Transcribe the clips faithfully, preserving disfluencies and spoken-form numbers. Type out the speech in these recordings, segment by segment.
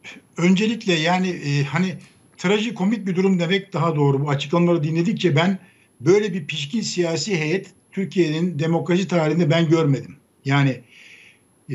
öncelikle yani e, hani trajikomik bir durum demek daha doğru. Bu açıklamaları dinledikçe ben böyle bir pişkin siyasi heyet Türkiye'nin demokrasi tarihinde ben görmedim. Yani e,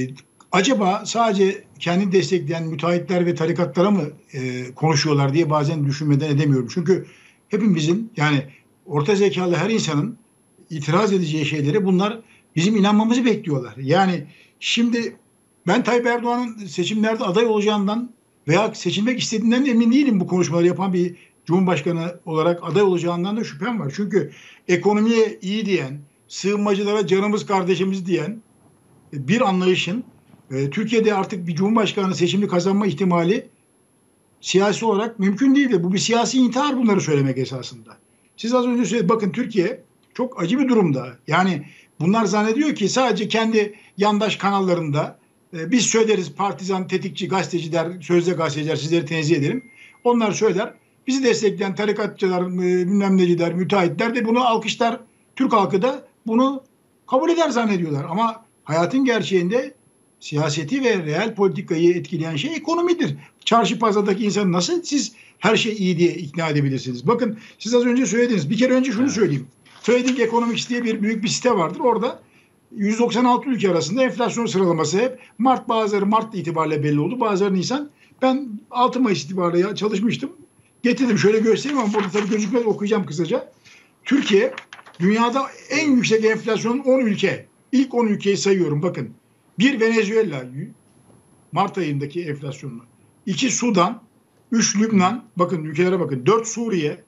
acaba sadece kendi destekleyen müteahhitler ve tarikatlara mı e, konuşuyorlar diye bazen düşünmeden edemiyorum. Çünkü hepimizin yani orta zekalı her insanın itiraz edeceği şeylere bunlar bizim inanmamızı bekliyorlar. Yani şimdi ben Tayyip Erdoğan'ın seçimlerde aday olacağından veya seçilmek istediğinden emin değilim, bu konuşmaları yapan bir Cumhurbaşkanı olarak aday olacağından da şüphem var. Çünkü ekonomiye iyi diyen, sığınmacılara canımız kardeşimiz diyen bir anlayışın e, Türkiye'de artık bir Cumhurbaşkanı seçimini kazanma ihtimali siyasi olarak mümkün değildi. Bu bir siyasi intihar, bunları söylemek esasında. Siz az önce söylediniz. Bakın Türkiye çok acı bir durumda. Yani bunlar zannediyor ki sadece kendi yandaş kanallarında e, biz söyleriz, partizan, tetikçi, gazeteci der, sözde gazeteciler, sizleri tenzih ederim. Onlar söyler. Bizi destekleyen tarikatçılar, e, bilmem neciler, müteahhitler de bunu alkışlar. Türk halkı da bunu kabul eder zannediyorlar. Ama hayatın gerçeğinde siyaseti ve reel politikayı etkileyen şey ekonomidir. Çarşı pazardaki insanı nasıl siz her şey iyi diye ikna edebilirsiniz? Bakın siz az önce söylediniz. Bir kere önce şunu söyleyeyim. Trading Economics diye bir büyük bir site vardır. Orada yüz doksan altı ülke arasında enflasyon sıralaması hep Mart, bazıları Mart itibariyle belli oldu. Bazıları Nisan. Ben altı Mayıs itibariyle çalışmıştım. Getirdim şöyle göstereyim ama burada tabii gözükmez, okuyacağım kısaca. Türkiye dünyada en yüksek enflasyonun on ülke. İlk on ülkeyi sayıyorum bakın. Bir Venezuela Mart ayındaki enflasyonunu. İki Sudan, üç Lübnan, bakın ülkelere bakın. Dört Suriye,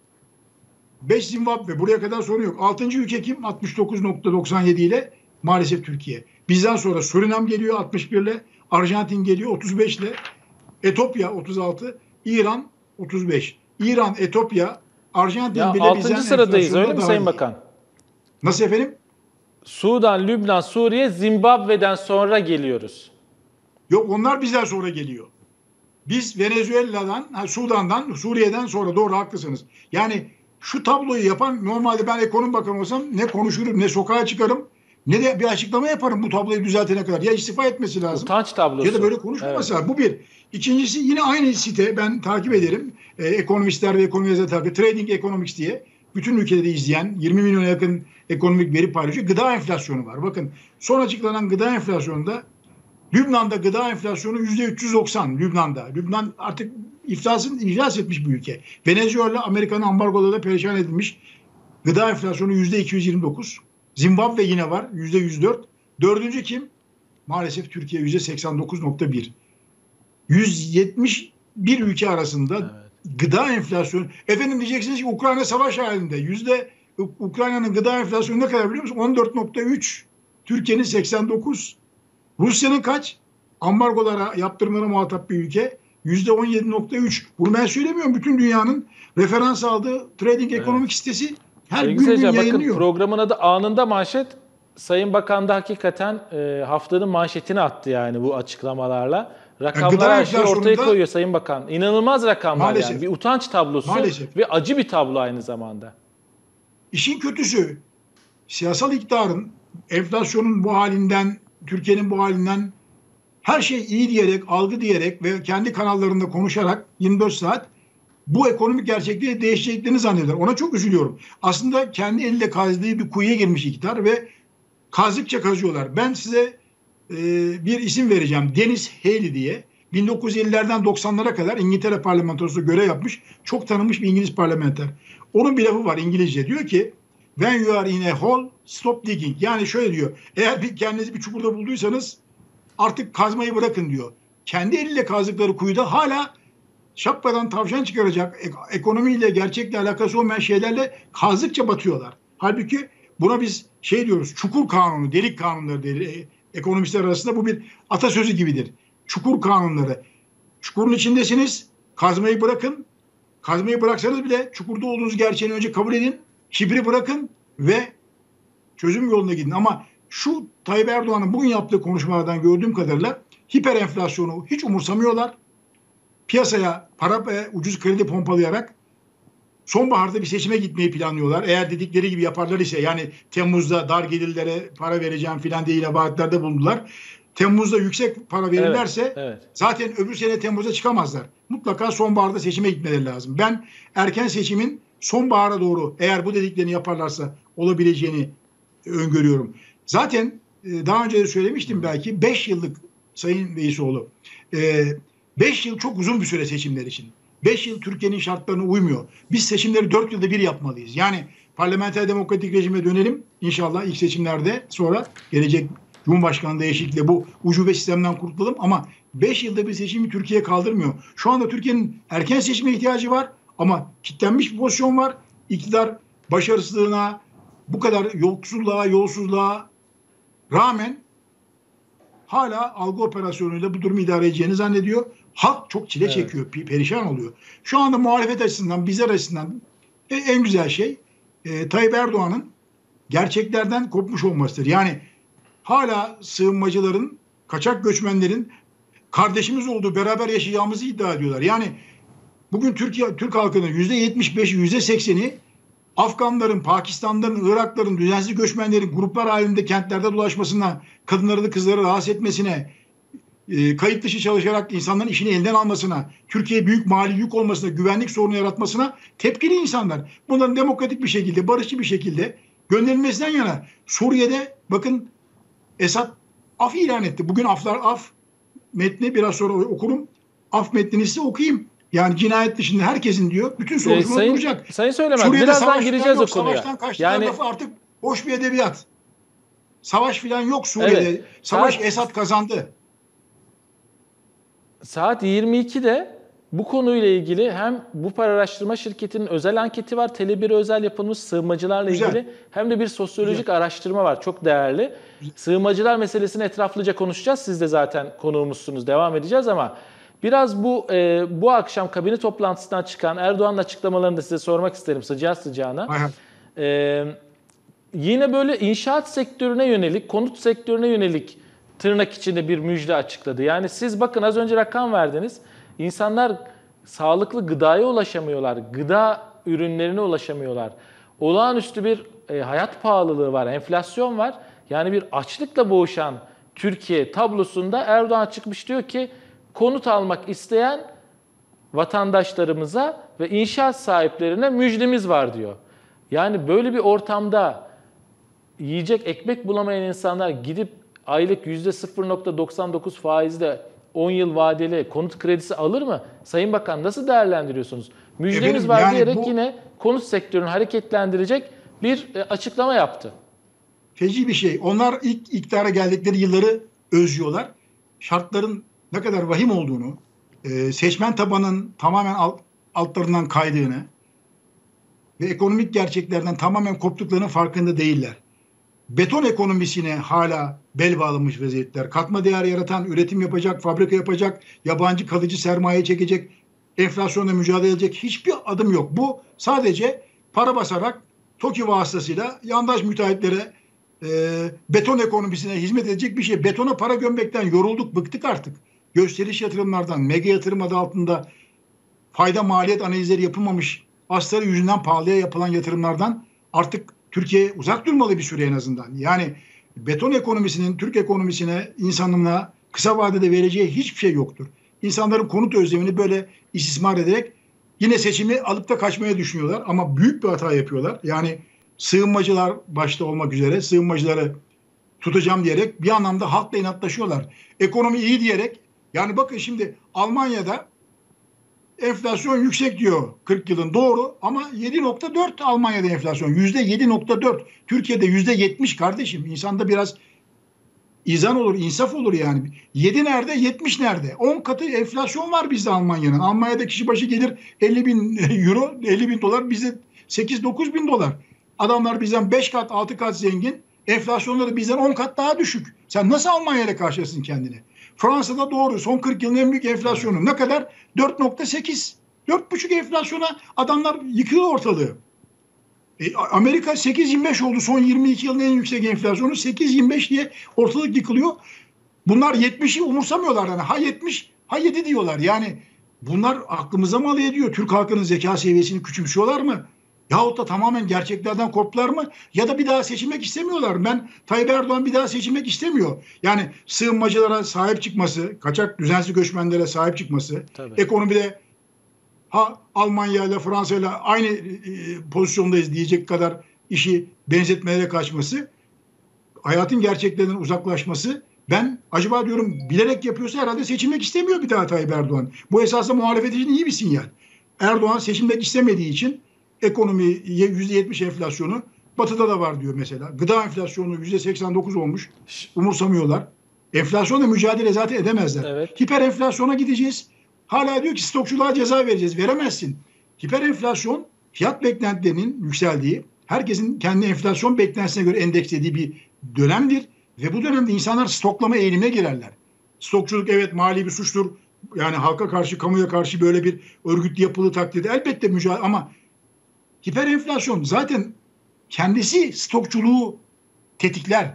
beş Zimbabwe, buraya kadar sorun yok. Altıncı ülke kim? altmış dokuz nokta doksan yedi ile maalesef Türkiye. Bizden sonra Surinam geliyor altmış bir ile, Arjantin geliyor otuz beş ile, Etopya otuz altı, İran otuz beş. İran, Etopya, Arjantin ya bile altıncı bizden sıradayız öyle mi Sayın iyi. Bakan? Nasıl efendim? Sudan, Lübnan, Suriye, Zimbabwe'den sonra geliyoruz. Yok, onlar bizden sonra geliyor. Biz Venezuela'dan, Sudan'dan, Suriye'den sonra, doğru, haklısınız. Yani şu tabloyu yapan, normalde ben ekonomi bakanı olsam ne konuşurum, ne sokağa çıkarım, ne de bir açıklama yaparım bu tabloyu düzeltene kadar. Ya istifa etmesi lazım. Utanç tablosu. Ya da böyle konuşmaması lazım. Evet. Bu bir. İkincisi, yine aynı site, ben takip ederim. Ee, ekonomistler ve ekonomi yazarı takip. Trading Economics diye bütün ülkeleri izleyen yirmi milyona yakın ekonomik veri paylaşıyor. Gıda enflasyonu var. Bakın son açıklanan gıda enflasyonunda Lübnan'da gıda enflasyonu yüzde üç yüz doksan. Lübnan'da. Lübnan artık iflasın iflas etmiş bir ülke. Venezuela Amerika'nın ambargolarıyla perişan edilmiş. Gıda enflasyonu yüzde iki yüz yirmi dokuz. Zimbabwe yine var yüzde yüz dört. Dördüncü kim? Maalesef Türkiye yüzde seksen dokuz nokta bir. yüz yetmiş bir ülke arasında evet. Gıda enflasyonu. Efendim diyeceksiniz ki Ukrayna savaş halinde. Yüzde Ukrayna'nın gıda enflasyonu ne kadar biliyor musun? on dört nokta üç. Türkiye'nin seksen dokuz. Rusya'nın kaç? Ambargolara, yaptırımlara muhatap bir ülke. yüzde on yedi nokta üç. Bunu ben söylemiyorum. Bütün dünyanın referans aldığı Trading Economics evet. sitesi her gün, gün yayınlıyor. Bakın programın adı Anında Manşet. Sayın Bakan da hakikaten e, haftanın manşetini attı yani bu açıklamalarla. Rakamlar yani her şeyi ortaya koyuyor Sayın Bakan. İnanılmaz rakamlar maalesef. Yani. Bir utanç tablosu maalesef. Ve acı bir tablo aynı zamanda. İşin kötüsü siyasal iktidarın enflasyonun bu halinden, Türkiye'nin bu halinden her şey iyi diyerek, algı diyerek ve kendi kanallarında konuşarak yirmi dört saat bu ekonomik gerçekliği değişeceklerini zannediyorlar. Ona çok üzülüyorum. Aslında kendi eliyle kazdığı bir kuyuya girmiş iktidar ve kazdıkça kazıyorlar. Ben size e, bir isim vereceğim. Dennis Haley diye. bin dokuz yüz ellilerden doksanlara kadar İngiltere parlamentosunda görev yapmış, çok tanınmış bir İngiliz parlamenter. Onun bir lafı var İngilizce. Diyor ki, when you are in a hole, stop digging. Yani şöyle diyor, eğer bir, kendinizi bir çukurda bulduysanız artık kazmayı bırakın diyor. Kendi eliyle kazdıkları kuyuda hala şapkadan tavşan çıkaracak, ekonomiyle, gerçekle alakası olmayan şeylerle kazdıkça batıyorlar. Halbuki buna biz şey diyoruz, çukur kanunu, delik kanunları der. Ekonomistler arasında bu bir atasözü gibidir. Çukur kanunları. Çukurun içindesiniz, kazmayı bırakın. Kazmayı bıraksanız bile çukurda olduğunuz gerçeğini önce kabul edin. Kibri bırakın ve çözüm yoluna gidin. Ama şu Tayyip Erdoğan'ın bugün yaptığı konuşmalardan gördüğüm kadarıyla hiper enflasyonu hiç umursamıyorlar. Piyasaya para ve ucuz kredi pompalayarak sonbaharda bir seçime gitmeyi planlıyorlar. Eğer dedikleri gibi yaparlar ise, yani Temmuz'da dar gelirlere para vereceğim filan diye vaatlerde bulundular. Temmuz'da yüksek para verirlerse evet, evet. zaten öbür sene Temmuz'a çıkamazlar. Mutlaka sonbaharda seçime gitmeleri lazım. Ben erken seçimin sonbahara doğru eğer bu dediklerini yaparlarsa olabileceğini öngörüyorum. Zaten daha önce de söylemiştim belki beş yıllık Sayın Veysoğlu. beş yıl çok uzun bir süre seçimler için. beş yıl Türkiye'nin şartlarına uymuyor. Biz seçimleri dört yılda bir yapmalıyız. Yani parlamenter demokratik rejime dönelim inşallah ilk seçimlerde, sonra gelecek Cumhurbaşkanı değişikliğiyle bu ucube sistemden kurtulalım ama beş yılda bir seçimi Türkiye kaldırmıyor. Şu anda Türkiye'nin erken seçime ihtiyacı var ama kilitlenmiş bir pozisyon var. İktidar başarısızlığına, bu kadar yoksulluğa, yolsuzluğa rağmen hala algı operasyonuyla bu durumu idare edeceğini zannediyor. Halk çok çile evet. çekiyor, perişan oluyor. Şu anda muhalefet açısından, bizler açısından en güzel şey e, Tayyip Erdoğan'ın gerçeklerden kopmuş olmasıdır. Yani hala sığınmacıların, kaçak göçmenlerin kardeşimiz olduğu, beraber yaşayacağımızı iddia ediyorlar. Yani bugün Türkiye, Türk halkının yüzde yetmiş beşi, yüzde sekseni Afganların, Pakistanlıların, Irakların, düzensiz göçmenlerin gruplar halinde kentlerde dolaşmasına, kadınları da kızları rahatsız etmesine, e, kayıt dışı çalışarak insanların işini elinden almasına, Türkiye'ye büyük mali yük olmasına, güvenlik sorunu yaratmasına tepkili insanlar. Bunların demokratik bir şekilde, barışçı bir şekilde gönderilmesinden yana. Suriye'de bakın Esad af ilan etti. Bugün aflar af metni biraz sonra okurum. Af metnini size okuyayım. Yani cinayet dışında herkesin diyor bütün soruşturma ee, duracak. Sayın Söylemez, birazdan gireceğiz yok, o konuya. Savaştan kaçtılar yani... lafı artık hoş bir edebiyat. Savaş filan yok Suriye'de. Evet. Savaş saat, Esad kazandı. Saat yirmi ikide bu konuyla ilgili hem Bupar Araştırma Şirketi'nin özel anketi var. Tele bir'e özel yapılmış sığınmacılarla Güzel. ilgili. Hem de bir sosyolojik Güzel. araştırma var. Çok değerli. Güzel. Sığınmacılar meselesini etraflıca konuşacağız. Siz de zaten konuğumuzsunuz. Devam edeceğiz ama biraz bu e, bu akşam kabine toplantısından çıkan Erdoğan'ın açıklamalarını da size sormak isterim sıcağı sıcağına. E, yine böyle inşaat sektörüne yönelik, konut sektörüne yönelik tırnak içinde bir müjde açıkladı. Yani siz bakın az önce rakam verdiniz. İnsanlar sağlıklı gıdaya ulaşamıyorlar, gıda ürünlerine ulaşamıyorlar. Olağanüstü bir e, hayat pahalılığı var, enflasyon var. Yani bir açlıkla boğuşan Türkiye tablosunda Erdoğan çıkmış diyor ki konut almak isteyen vatandaşlarımıza ve inşaat sahiplerine müjdemiz var diyor. Yani böyle bir ortamda yiyecek ekmek bulamayan insanlar gidip aylık yüzde sıfır nokta doksan dokuz faizle on yıl vadeli konut kredisi alır mı? Sayın Bakan nasıl değerlendiriyorsunuz? Müjdemiz Efendim, var yani diyerek bu, yine konut sektörünü hareketlendirecek bir açıklama yaptı. Feci bir şey. Onlar ilk iktidara geldikleri yılları özlüyorlar. Şartların ne kadar vahim olduğunu, seçmen tabanın tamamen alt, altlarından kaydığını ve ekonomik gerçeklerden tamamen koptuklarının farkında değiller. Beton ekonomisine hala bel bağlamış vaziyetler. Katma değer yaratan, üretim yapacak, fabrika yapacak, yabancı kalıcı sermaye çekecek, enflasyonla mücadele edecek hiçbir adım yok. Bu sadece para basarak TOKİ vasıtasıyla yandaş müteahhitlere e, beton ekonomisine hizmet edecek bir şey. Betona para gömmekten yorulduk, bıktık artık. Gösteriş yatırımlardan, mega yatırım adı altında fayda maliyet analizleri yapılmamış, astarı yüzünden pahalıya yapılan yatırımlardan artık Türkiye uzak durmalı bir süre en azından. Yani beton ekonomisinin Türk ekonomisine, insanlığına kısa vadede vereceği hiçbir şey yoktur. İnsanların konut özlemini böyle istismar ederek yine seçimi alıp da kaçmaya düşünüyorlar. Ama büyük bir hata yapıyorlar. Yani sığınmacılar başta olmak üzere sığınmacıları tutacağım diyerek bir anlamda halkla inatlaşıyorlar. Ekonomi iyi diyerek, yani bakın şimdi Almanya'da enflasyon yüksek diyor kırk yılın, doğru, ama yedi nokta dört Almanya'da enflasyon. yüzde yedi nokta dört. Türkiye'de yüzde yetmiş kardeşim. İnsanda biraz izan olur, insaf olur yani. yedi nerede, yetmiş nerede? on katı enflasyon var bizde Almanya'nın. Almanya'da kişi başı gelir elli bin euro, elli bin dolar, bizde sekiz dokuz bin dolar. Adamlar bizden beş kat, altı kat zengin. Enflasyonları bizden on kat daha düşük. Sen nasıl Almanya'yla karşılasın kendini? Fransa'da doğru son kırk yılın en büyük enflasyonu ne kadar? dört nokta sekiz. dört buçuk enflasyona adamlar yıkıyor ortalığı. E, Amerika sekiz yirmi beş oldu. Son yirmi iki yılın en yüksek enflasyonu sekiz yirmi beş diye ortalık yıkılıyor. Bunlar yetmişi umursamıyorlar. Yani ha yetmiş, ha yedi diyorlar. Yani bunlar aklımıza mal ediyor. Türk halkının zeka seviyesini küçümsüyorlar mı? Yahut da tamamen gerçeklerden korktular mı? Ya da bir daha seçilmek istemiyorlar. Ben Tayyip Erdoğan bir daha seçilmek istemiyor. Yani sığınmacılara sahip çıkması, kaçak düzensiz göçmenlere sahip çıkması, Tabii. ekonomide ha Almanya ile Fransa ile aynı e, pozisyondayız diyecek kadar işi benzetmelere kaçması, hayatın gerçeklerinden uzaklaşması. Ben acaba diyorum bilerek yapıyorsa herhalde seçilmek istemiyor bir daha Tayyip Erdoğan. Bu esasında muhalefet için iyi bir sinyal. Erdoğan seçilmek istemediği için ekonomiye yüzde yetmiş enflasyonu, Batı'da da var diyor mesela. Gıda enflasyonu yüzde seksen dokuz olmuş. Umursamıyorlar. Enflasyonla mücadele zaten edemezler. Evet. Hiper enflasyona gideceğiz. Hala diyor ki stokçuluğa ceza vereceğiz. Veremezsin. Hiper enflasyon fiyat beklentilerinin yükseldiği, herkesin kendi enflasyon beklentisine göre endekslediği bir dönemdir. Ve bu dönemde insanlar stoklama eğilimine girerler. Stokçuluk evet mali bir suçtur. Yani halka karşı, kamuya karşı böyle bir örgütlü yapılı takdirde elbette mücadele, ama hiper enflasyon zaten kendisi stokçuluğu tetikler.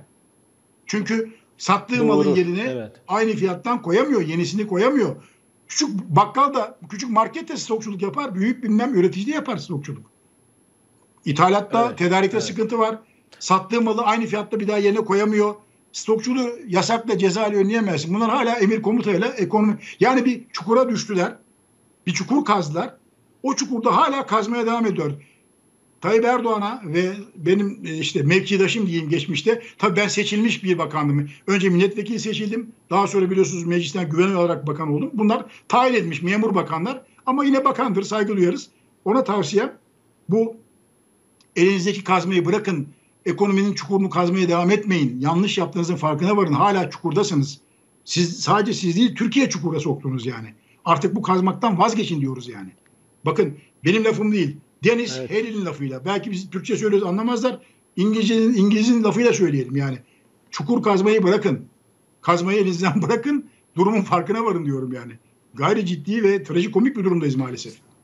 Çünkü sattığı Doğru, malın yerine evet. aynı fiyattan koyamıyor, yenisini koyamıyor. Küçük bakkal da, küçük market de stokçuluk yapar, büyük bilmem üretici de yapar stokçuluk. İthalatta, evet, tedarikte evet. sıkıntı var. Sattığı malı aynı fiyatta bir daha yerine koyamıyor. Stokçuluğu yasakla, cezayla önleyemezsin. Bunlar hala emir komutayla ekonomi. Yani bir çukura düştüler. Bir çukur kazdılar. O çukurda hala kazmaya devam ediyor. Tayyip Erdoğan'a ve benim işte mevkidaşım diyeyim geçmişte, tabii ben seçilmiş bir bakandım. Önce milletvekili seçildim. Daha sonra biliyorsunuz meclisten güvenli olarak bakan oldum. Bunlar tayin edilmiş memur bakanlar. Ama yine bakandır, saygı duyarız. Ona tavsiyem bu: elinizdeki kazmayı bırakın. Ekonominin çukurunu kazmaya devam etmeyin. Yanlış yaptığınızın farkına varın. Hala çukurdasınız. Siz sadece siz değil, Türkiye çukura soktunuz yani. Artık bu kazmaktan vazgeçin diyoruz yani. Bakın benim lafım değil. Deniz evet. Haley'nin lafıyla. Belki biz Türkçe söylüyoruz, anlamazlar. İngilizcenin, İngiliz'in lafıyla söyleyelim yani. Çukur kazmayı bırakın. Kazmayı elinizden bırakın. Durumun farkına varın diyorum yani. Gayri ciddi ve trajikomik bir durumdayız maalesef.